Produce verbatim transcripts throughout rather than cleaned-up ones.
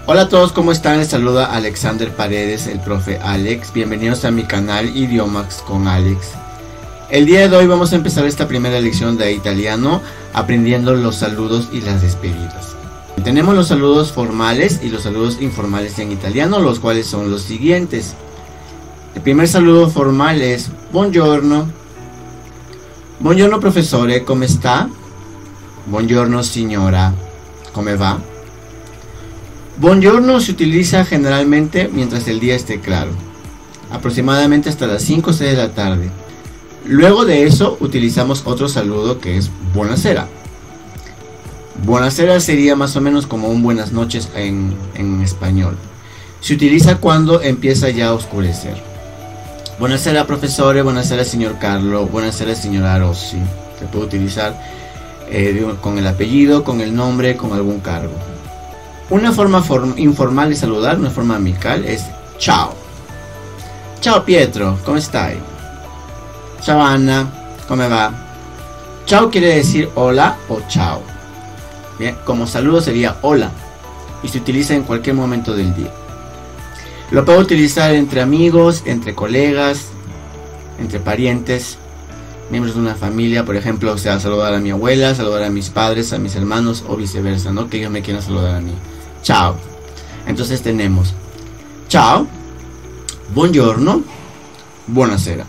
Hola a todos, ¿cómo están? Les saluda Alexander Paredes, el profe Alex. Bienvenidos a mi canal Idiomas con Alex. El día de hoy vamos a empezar esta primera lección de italiano aprendiendo los saludos y las despedidas. Tenemos los saludos formales y los saludos informales en italiano, los cuales son los siguientes. El primer saludo formal es buongiorno. Buongiorno professore, come sta? Buongiorno signora, come va? Buongiorno se utiliza generalmente mientras el día esté claro, aproximadamente hasta las cinco o seis de la tarde. Luego de eso utilizamos otro saludo que es buonasera. Buonasera sería más o menos como un buenas noches en, en español. Se utiliza cuando empieza ya a oscurecer. Buonasera professore, buonasera signor Carlo, buonasera signora Rossi. Se puede utilizar eh, con el apellido, con el nombre, con algún cargo. Una forma form informal de saludar, una forma amical, es ciao. Ciao Pietro, ¿cómo stai? Ciao Anna, ¿cómo va? Ciao quiere decir hola o chao. Bien, como saludo sería hola y se utiliza en cualquier momento del día. Lo puedo utilizar entre amigos, entre colegas, entre parientes, miembros de una familia, por ejemplo, o sea, saludar a mi abuela, saludar a mis padres, a mis hermanos o viceversa, ¿no? Que ellos me quieran saludar a mí. Ciao. Entonces tenemos ciao, buongiorno, buonasera.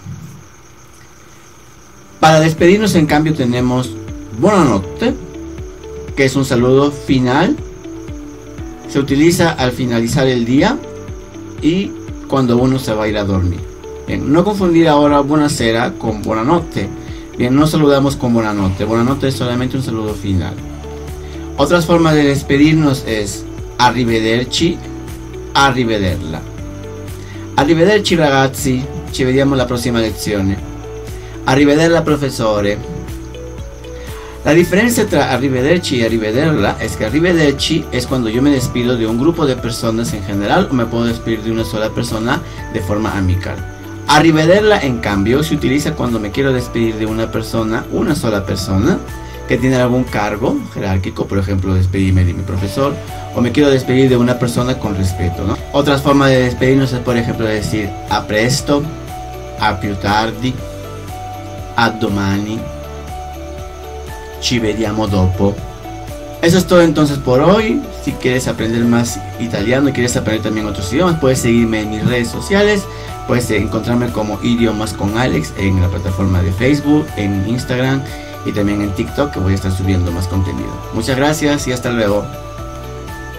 Para despedirnos, en cambio, tenemos buonanotte, que es un saludo final. Se utiliza al finalizar el día y cuando uno se va a ir a dormir. Bien, no confundir ahora buonasera con buonanotte. Bien, no saludamos con buonanotte. Buonanotte es solamente un saludo final. Otras formas de despedirnos es arrivederci, arrivederla. Arrivederci ragazzi, ci vediamo alla prossima lezione. Arrivederla professore. La diferencia entre arrivederci y arrivederla es que arrivederci es cuando yo me despido de un grupo de personas en general o me puedo despedir de una sola persona de forma amical. Arrivederla, en cambio, se utiliza cuando me quiero despedir de una persona, una sola persona, que tiene algún cargo jerárquico, por ejemplo, despedirme de mi profesor, o me quiero despedir de una persona con respeto, ¿no? Otras formas de despedirnos es, por ejemplo, decir a presto, a più tardi, a domani, ci vediamo dopo. Eso es todo entonces por hoy. Si quieres aprender más italiano y quieres aprender también otros idiomas, puedes seguirme en mis redes sociales. Puedes encontrarme como Idiomas con Alex en la plataforma de Facebook, en Instagram y también en TikTok, que voy a estar subiendo más contenido. Muchas gracias y hasta luego.